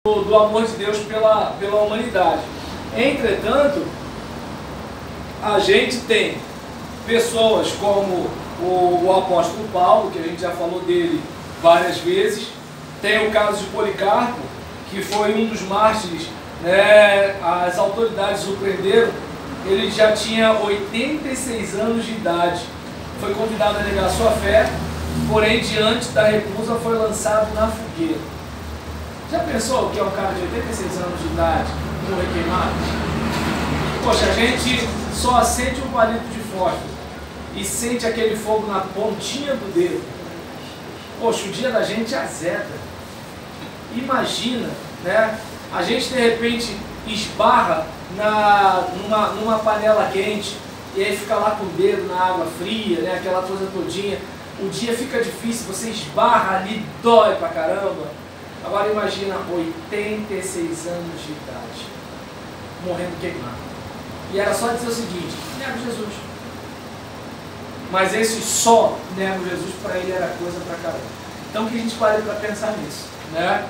do amor de Deus pela humanidade. Entretanto, a gente tem pessoas como o apóstolo Paulo, que a gente já falou dele várias vezes, tem o caso de Policarpo, que foi um dos mártires, né? As autoridades o prenderam, ele já tinha 86 anos de idade, foi convidado a negar sua fé, porém diante da recusa foi lançado na fogueira. Já pensou que é um cara de 86 anos de idade morrer queimado? Poxa, a gente só acende um palito de fósforo e sente aquele fogo na pontinha do dedo. Poxa, o dia da gente azeda. Imagina, né? A gente de repente esbarra numa panela quente e aí fica lá com o dedo na água fria, né? Aquela coisa todinha. O dia fica difícil, você esbarra ali, dói pra caramba. Agora imagina 86 anos de idade, morrendo queimado. E era só dizer o seguinte: nego Jesus. Mas esse só nego Jesus para ele era coisa pra caramba. Então que a gente pare para pensar nisso, né?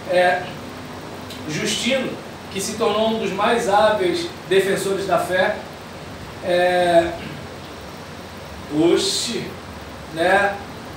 Justino, que se tornou um dos mais hábeis defensores da fé, né?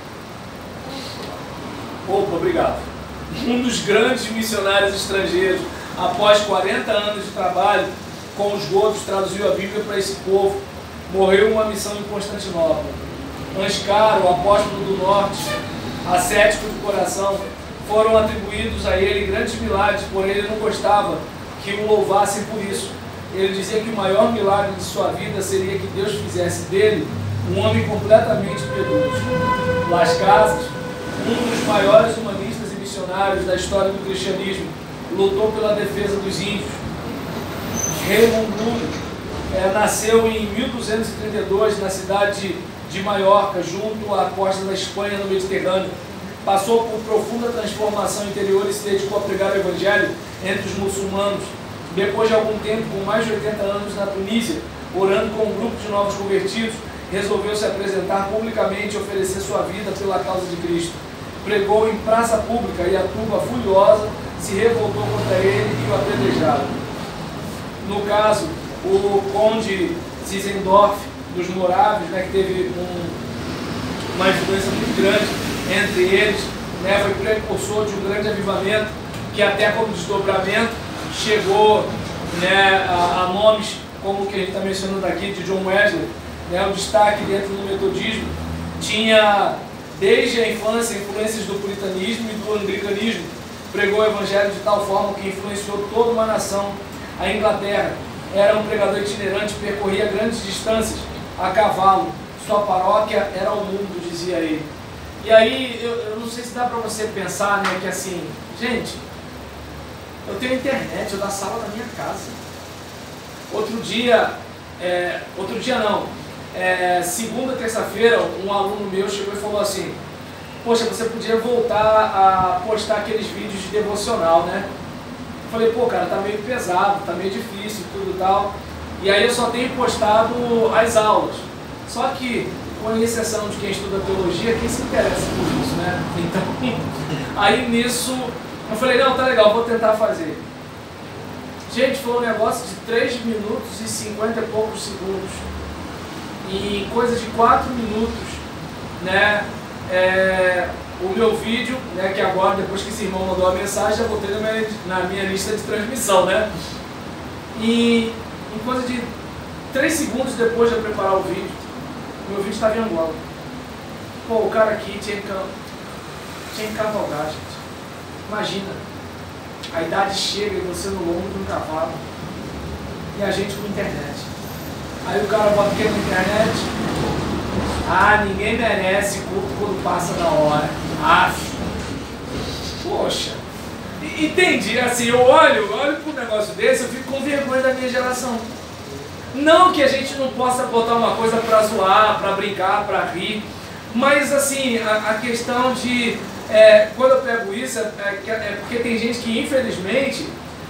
Opa, obrigado. Um dos grandes missionários estrangeiros, após 40 anos de trabalho com os godos, traduziu a Bíblia para esse povo, morreu em uma missão em Constantinopla. Anscaro, o apóstolo do norte, ascético de coração, foram atribuídos a ele grandes milagres, porém ele não gostava que o louvassem por isso. Ele dizia que o maior milagre de sua vida seria que Deus fizesse dele um homem completamente piedoso. Las Casas, um dos maiores humanistas e missionários da história do cristianismo, lutou pela defesa dos índios. Raymond Lull nasceu em 1232 na cidade de Maiorca, junto à costa da Espanha, no Mediterrâneo. Passou por profunda transformação interior e se dedicou a pregar o evangelho entre os muçulmanos. Depois de algum tempo, com mais de 80 anos na Tunísia, orando com um grupo de novos convertidos, resolveu se apresentar publicamente e oferecer sua vida pela causa de Cristo. Pregou em praça pública e a turba furiosa se revoltou contra ele e o apedrejaram. No caso, o conde Zinzendorf, dos Moráveis, né, que teve uma influência muito grande entre eles, né, foi precursor de um grande avivamento que até como desdobramento chegou, né, a nomes como o que a gente está mencionando aqui, de John Wesley, né, o destaque dentro do metodismo. Tinha desde a infância influências do puritanismo e do anglicanismo, pregou o evangelho de tal forma que influenciou toda uma nação. A Inglaterra, era um pregador itinerante, percorria grandes distâncias a cavalo, sua paróquia era o mundo, dizia ele. E aí, eu não sei se dá para você pensar, né, que assim, gente, eu tenho internet, eu da sala da minha casa. Segunda, terça-feira, um aluno meu chegou e falou assim: poxa, você podia voltar a postar aqueles vídeos de devocional, né? Eu falei, pô, cara, tá meio pesado, tá meio difícil, tudo e tal. E aí eu só tenho postado as aulas. Só que, com exceção de quem estuda teologia, quem se interessa por isso, né? Então, aí nisso, eu falei, não, tá legal, vou tentar fazer. Gente, foi um negócio de 3 minutos e 50 e poucos segundos. E em coisa de 4 minutos, né, o meu vídeo, né, que agora, depois que esse irmão mandou a mensagem, já botei na minha lista de transmissão, né? E em coisa de 3 segundos depois de eu preparar o vídeo, meu vídeo estava em Angola. Pô, o cara aqui tinha que cavalgar, gente. Imagina, a idade chega e você no lombo de um cavalo e a gente com internet. Aí o cara bota o que na internet? Ah, ninguém merece culto quando passa da hora. Poxa. Entendi, assim, eu olho para um negócio desse, eu fico com vergonha da minha geração. Não que a gente não possa botar uma coisa para zoar, para brincar, para rir, mas assim, a questão de, quando eu pego isso, é porque tem gente que infelizmente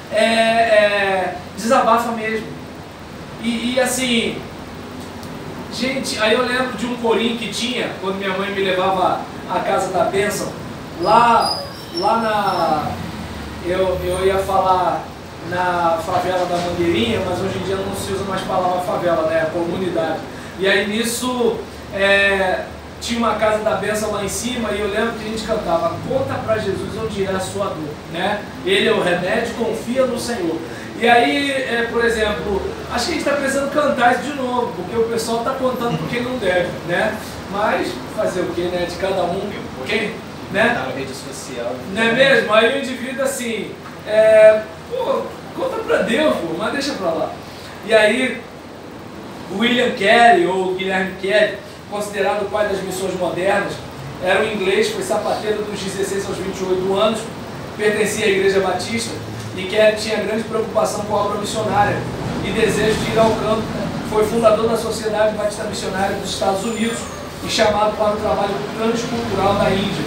desabafa mesmo. E assim, gente, aí eu lembro de um corinho que tinha, quando minha mãe me levava à casa da bênção, lá eu ia falar na favela da Mangueirinha, mas hoje em dia não se usa mais a palavra favela, né? Comunidade. E aí nisso tinha uma casa da bênção lá em cima e eu lembro que a gente cantava: conta para Jesus onde é a sua dor, né? Ele é o remédio, confia no Senhor. E aí, por exemplo, acho que a gente está precisando cantar isso de novo, porque o pessoal está contando porque não deve, né? Mas fazer o que, né? De cada um, quem, né? Na rede social. Não é mesmo? Aí o indivíduo assim, pô, conta pra Deus, pô, mas deixa pra lá. E aí, William Carey, ou Guilherme Carey, considerado o pai das missões modernas, era um inglês, foi sapateiro dos 16 aos 28 anos, pertencia à Igreja Batista, e Carey tinha grande preocupação com a obra missionária e desejo de ir ao campo. Foi fundador da Sociedade Batista Missionária dos Estados Unidos e chamado para o trabalho transcultural da Índia.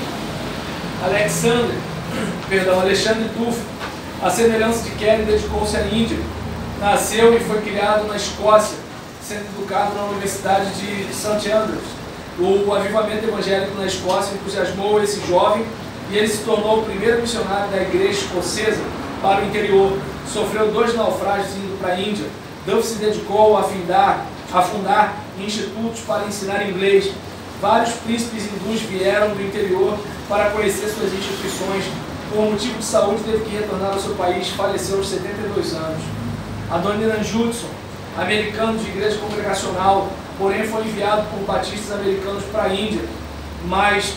Alexandre Duff, a semelhança de Carey, dedicou-se à Índia. Nasceu e foi criado na Escócia, sendo educado na Universidade de St. Andrews. O avivamento evangélico na Escócia entusiasmou esse jovem e ele se tornou o primeiro missionário da igreja escocesa para o interior. Sofreu 2 naufrágios indo para a Índia. Duff se dedicou a fundar institutos para ensinar inglês. Vários príncipes hindus vieram do interior para conhecer suas instituições. Por motivo de saúde, teve que retornar ao seu país. Faleceu aos 72 anos. Adoniran Judson, americano de igreja congregacional, porém foi enviado por batistas americanos para a Índia, mas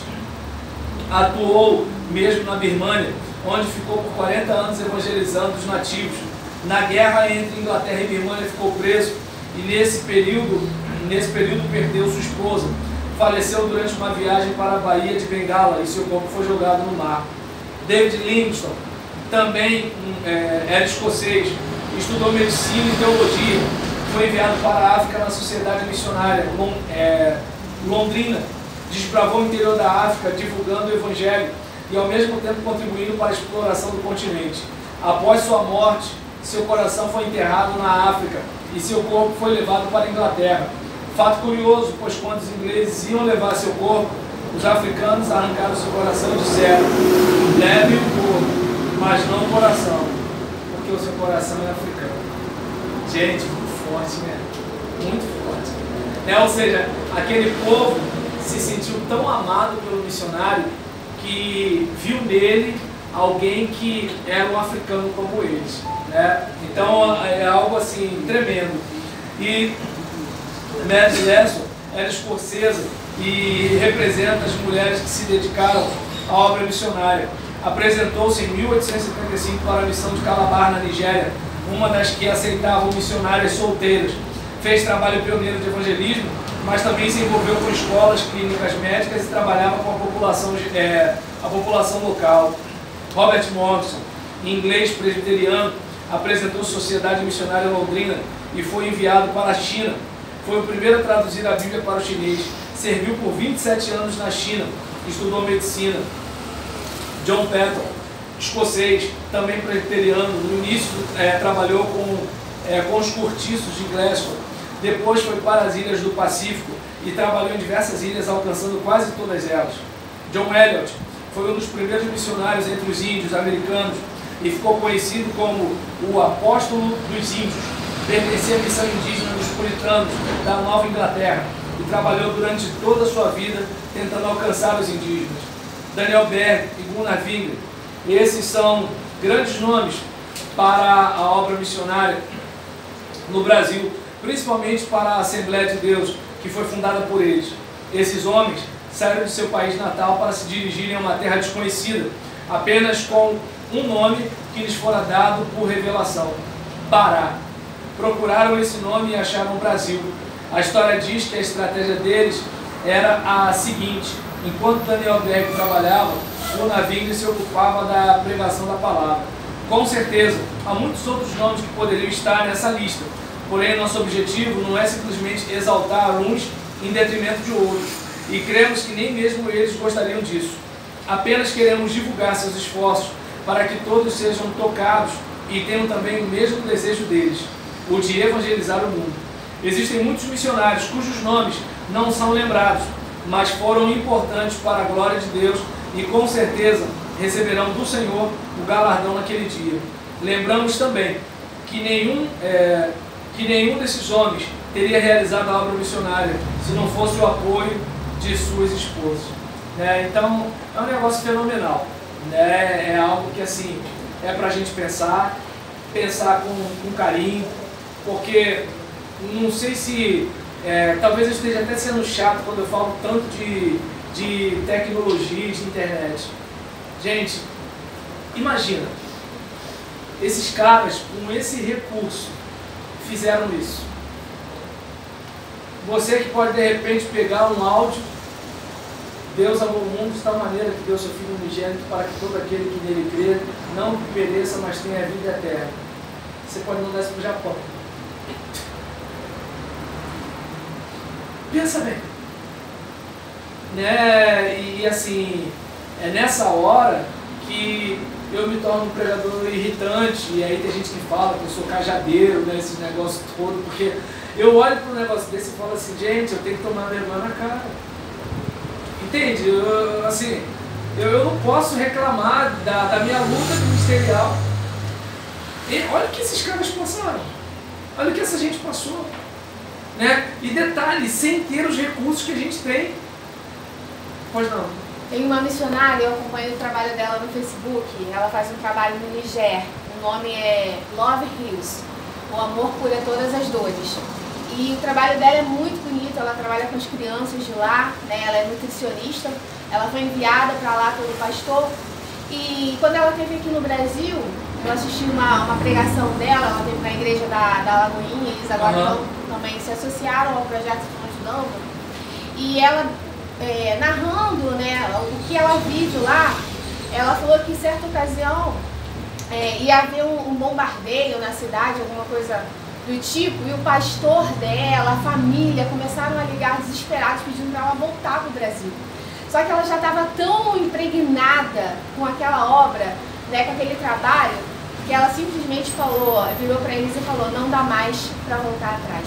atuou mesmo na Birmânia, onde ficou por 40 anos evangelizando os nativos. Na guerra entre Inglaterra e Birmânia ficou preso e nesse período perdeu sua esposa. Faleceu durante uma viagem para a Baía de Bengala e seu corpo foi jogado no mar. David Livingstone, também era escocês, estudou medicina e teologia, foi enviado para a África na Sociedade Missionária Londrina, desbravou o interior da África divulgando o Evangelho e ao mesmo tempo contribuindo para a exploração do continente. Após sua morte, seu coração foi enterrado na África e seu corpo foi levado para a Inglaterra. Fato curioso, pois quando os ingleses iam levar seu corpo, os africanos arrancaram seu coração e disseram: leve o corpo, mas não o coração, porque o seu coração é africano. Gente, muito forte, né? Muito forte. Ou seja, aquele povo se sentiu tão amado pelo missionário que viu nele alguém que era um africano como eles, né? Então é algo assim tremendo. E Mary Lesson era escocesa e representa as mulheres que se dedicaram à obra missionária. Apresentou-se em 1875 para a missão de Calabar, na Nigéria, uma das que aceitavam missionárias solteiras. Fez trabalho pioneiro de evangelismo, mas também se envolveu com escolas, clínicas médicas e trabalhava com a população local. Robert Morrison, inglês presbiteriano, apresentou Sociedade Missionária Londrina e foi enviado para a China. Foi o primeiro a traduzir a Bíblia para o chinês. Serviu por 27 anos na China, estudou medicina. John Patton, escocês, também presbiteriano, no início trabalhou com os cortiços de Glasgow. Depois foi para as ilhas do Pacífico e trabalhou em diversas ilhas, alcançando quase todas elas. John Eliot foi um dos primeiros missionários entre os índios americanos e ficou conhecido como o apóstolo dos índios. Pertencia à missão indígena dos puritanos da Nova Inglaterra e trabalhou durante toda a sua vida tentando alcançar os indígenas. Daniel Berg e Gunnar Wingren, esses são grandes nomes para a obra missionária no Brasil, principalmente para a Assembleia de Deus, que foi fundada por eles. Esses homens saíram de seu país natal para se dirigirem a uma terra desconhecida, apenas com um nome que lhes fora dado por revelação: Pará. Procuraram esse nome e acharam o Brasil. A história diz que a estratégia deles era a seguinte: enquanto Daniel Berg trabalhava, Gunnar Wingren se ocupava da pregação da palavra. Com certeza, há muitos outros nomes que poderiam estar nessa lista, porém nosso objetivo não é simplesmente exaltar uns em detrimento de outros, e cremos que nem mesmo eles gostariam disso. Apenas queremos divulgar seus esforços para que todos sejam tocados e tenham também o mesmo desejo deles, o de evangelizar o mundo. Existem muitos missionários cujos nomes não são lembrados, mas foram importantes para a glória de Deus e com certeza receberão do Senhor o galardão naquele dia. Lembramos também que nenhum desses homens teria realizado a obra missionária se não fosse o apoio de suas esposas. Né? Então, é um negócio fenomenal. Né? É algo que, assim, é para a gente pensar com carinho, porque não sei se, talvez eu esteja até sendo chato quando eu falo tanto de tecnologia, de internet. Gente, imagina, esses caras com esse recurso fizeram isso. Você que pode de repente pegar um áudio: Deus amou o mundo de tal maneira que deu seu Filho unigênito para que todo aquele que nele crê não pereça, mas tenha a vida eterna. Você pode mandar isso para o Japão. Pensa bem. Né? E assim, é nessa hora que eu me torno um pregador irritante, e aí tem gente que fala que eu sou cajadeiro, né, esses negócios todos, porque eu olho para um negócio desse e falo assim: gente, eu tenho que tomar vergonha na cara. Entende? Eu não posso reclamar da minha luta ministerial. E olha o que esses caras passaram. Olha o que essa gente passou. Né? E detalhe, sem ter os recursos que a gente tem. Pois não. Tem uma missionária, eu acompanho o trabalho dela no Facebook. Ela faz um trabalho no Niger. O nome é Love Heals. O amor cura todas as dores. E o trabalho dela é muito bonito. Ela trabalha com as crianças de lá, né? Ela é nutricionista. Ela foi enviada para lá pelo pastor. E quando ela esteve aqui no Brasil, eu assisti uma pregação dela. Ela esteve na igreja da Lagoinha. Eles agora também se associaram ao projeto Estão Ajudando. E ela, narrando, né, o que ela vive lá, ela falou que em certa ocasião ia haver um bombardeio na cidade, alguma coisa do tipo, e o pastor dela, a família, começaram a ligar desesperados pedindo para ela voltar para o Brasil. Só que ela já estava tão impregnada com aquela obra, né, com aquele trabalho, que ela simplesmente virou para eles e falou: não dá mais para voltar atrás.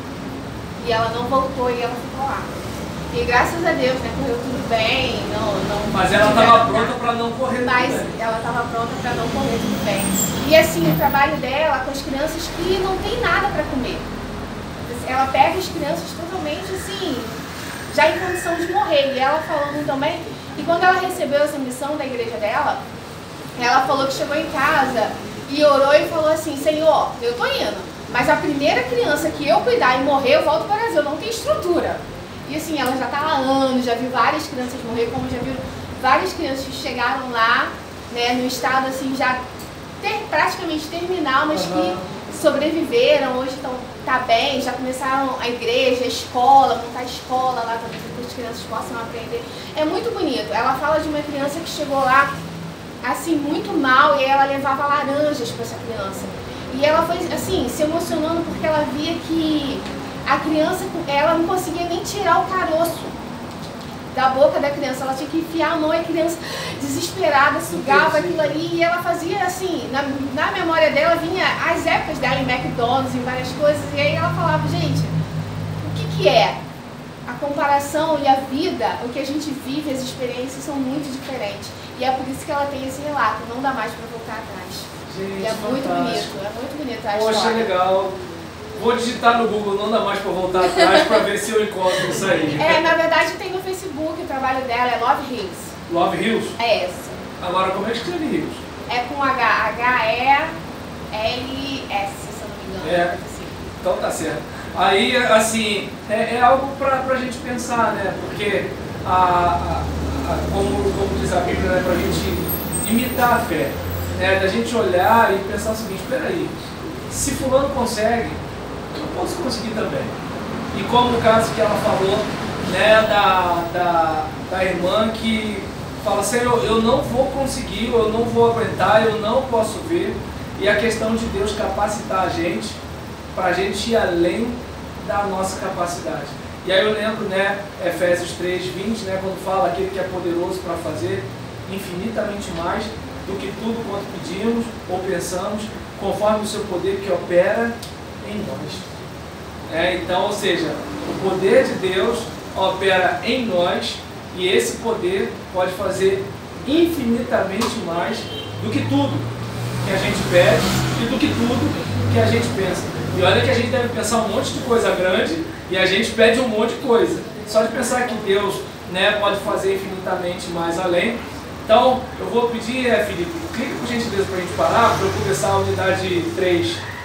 E ela não voltou e ela ficou lá. E graças a Deus, né, correu tudo bem. Mas ela estava pronta para não correr tudo bem. Mas ela estava pronta para não correr tudo bem. E assim, o trabalho dela com as crianças que não tem nada para comer. Ela pega as crianças totalmente assim, já em condição de morrer. E ela falando também, e quando ela recebeu essa missão da igreja dela, ela falou que chegou em casa e orou e falou assim: Senhor, eu tô indo, mas a primeira criança que eu cuidar e morrer, eu volto para o Brasil, não tem estrutura. E assim, ela já está há anos, já viu várias crianças morrer, como já viu várias crianças que chegaram lá, né, no estado assim, já praticamente terminal, mas que sobreviveram, hoje tá bem, já começaram a igreja, a escola, montar a escola lá também para que as crianças possam aprender. É muito bonito. Ela fala de uma criança que chegou lá assim, muito mal, e ela levava laranjas para essa criança. E ela foi assim, se emocionando porque ela via que a criança, ela não conseguia nem tirar o caroço da boca da criança, ela tinha que enfiar a mão, e a criança desesperada sugava aquilo ali, e ela fazia assim, na memória dela vinha as épocas dela em McDonald's, em várias coisas, e aí ela falava: gente, o que é? A comparação e a vida, o que a gente vive, as experiências são muito diferentes, e é por isso que ela tem esse relato, não dá mais para voltar atrás. Gente, e é muito bonito a história. Poxa, legal. Vou digitar no Google, não dá mais para voltar atrás, para ver se eu encontro isso aí. Na verdade tem no Facebook, o trabalho dela é Love Heals. Love Heals? É essa. Agora, como é que escreve Heals? É com H-E-L-S, se eu não me engano. Assim. Então tá certo. Aí, assim, é algo pra gente pensar, né? Porque, como diz a Bíblia, né? Pra gente imitar a fé. Né? Da gente olhar e pensar o seguinte: peraí, se fulano consegue, eu posso conseguir também. E como o caso que ela falou, né, da irmã que fala: Senhor, eu não vou conseguir, eu não vou aguentar, eu não posso ver. E a questão de Deus capacitar a gente, para a gente ir além da nossa capacidade. E aí eu lembro, né, Efésios 3:20, né, quando fala: aquele que é poderoso para fazer infinitamente mais do que tudo quanto pedimos ou pensamos, conforme o seu poder que opera em nós. Então, ou seja, o poder de Deus opera em nós, e esse poder pode fazer infinitamente mais do que tudo que a gente pede e do que tudo que a gente pensa. E olha que a gente deve pensar um monte de coisa grande e a gente pede um monte de coisa. Só de pensar que Deus, né, pode fazer infinitamente mais além. Então, eu vou pedir, Felipe, clica por gentileza para a gente parar, para eu começar a unidade 3.